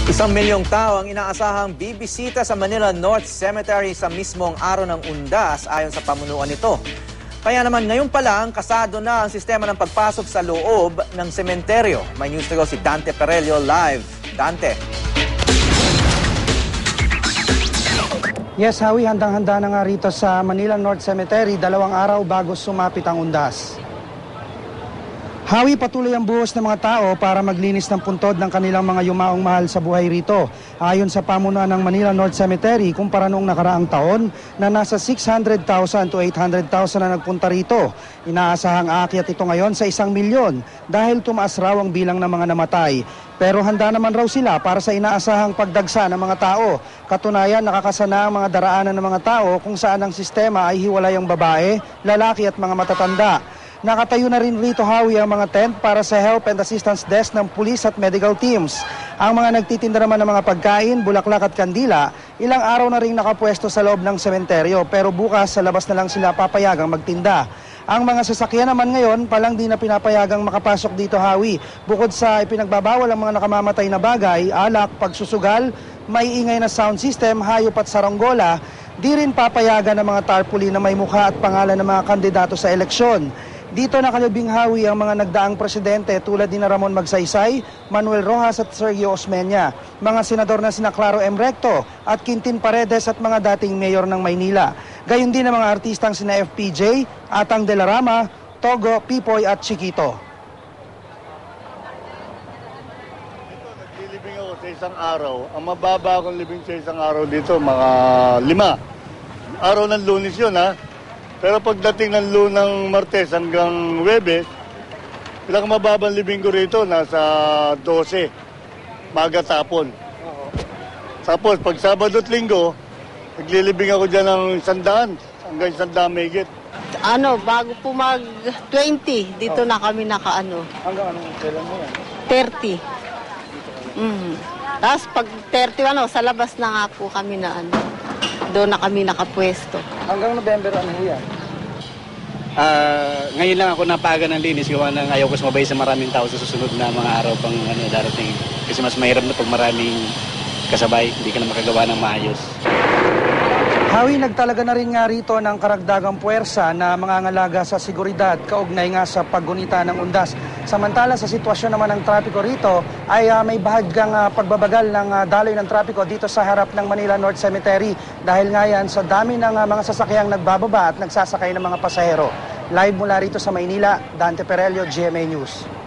1 milyong tao ang inaasahang bibisita sa Manila North Cemetery sa mismong araw ng Undas ayon sa pamunuan nito. Kaya naman ngayon pa lang, kasado na ang sistema ng pagpasok sa loob ng sementeryo. May news to go si Dante Perello live. Dante. Yes, Howie, handang-handa na nga rito sa Manila North Cemetery 2 araw bago sumapit ang Undas. Howie, patuloy ang buhos ng mga tao para maglinis ng puntod ng kanilang mga yumaong mahal sa buhay rito. Ayon sa pamunuan ng Manila North Cemetery, kumpara noong nakaraang taon na nasa 600,000 to 800,000 na nagpunta rito. Inaasahang aakyat ito ngayon sa 1 milyon dahil tumaas raw ang bilang ng mga namatay. Pero handa naman raw sila para sa inaasahang pagdagsa ng mga tao. Katunayan, nakakasana ang mga daraanan ng mga tao kung saan ang sistema ay hiwalay ang babae, lalaki at mga matatanda. Nakatayo na rin rito, Howie, ang mga tent para sa help and assistance desk ng pulis at medical teams. Ang mga nagtitinda naman ng mga pagkain, bulaklak at kandila, ilang araw na rin nakapwesto sa loob ng sementeryo pero bukas sa labas na lang sila papayagang magtinda. Ang mga sasakyan naman ngayon palang di na pinapayagang makapasok dito, Howie. Bukod sa ipinagbabawal ang mga nakamamatay na bagay, alak, pagsusugal, may ingay na sound system, hayop at saranggola, di rin papayagan ng mga tarpaulin na may mukha at pangalan ng mga kandidato sa eleksyon. Dito nakalubing, Howie, ang mga nagdaang presidente tulad ni Ramon Magsaysay, Manuel Rojas at Sergio Osmeña, mga senador na sina Claro M. Recto at Quintin Paredes at mga dating mayor ng Maynila. Gayon din ang mga artistang sina FPJ, Atang de la Rama, Togo, Pipoy at Chiquito. Naglilibing ako sa isang araw. Ang mababa akong libing sa isang araw dito, mga 5. Araw ng Lunes yun, ha? Pero pagdating ng Martes hanggang Huwebes, pinakamababang libing ko rito, nasa 12, maga tapon. Tapos pag Sabado at Linggo, naglilibing ako dyan ng 100 hanggang 100 megit. Bago po mag-20, dito na kami nakaano. Hanggang anong kailan mo yan? 30. Tapos pag 30, sa labas na nga po kami na doon na kami nakapwesto. Hanggang November ano yan? Ngayon lang ako napaga ng linis gawa ng ayaw ko sumabay sa maraming tao sa susunod na mga araw pang darating. Kasi mas mahirap na pag maraming kasabay, hindi ka na makagawa ng maayos. Howie, nagtalaga na rin nga rito ng karagdagang puwersa na mangangalaga sa seguridad kaugnay nga sa paggunita ng Undas. Samantala sa sitwasyon naman ng trapiko rito ay may bahagyang pagbabagal ng daloy ng trapiko dito sa harap ng Manila North Cemetery dahil nga yan sa dami ng mga sasakyang nagbababa at nagsasakay ng mga pasahero. Live mula rito sa Maynila, Dante Perello, GMA News.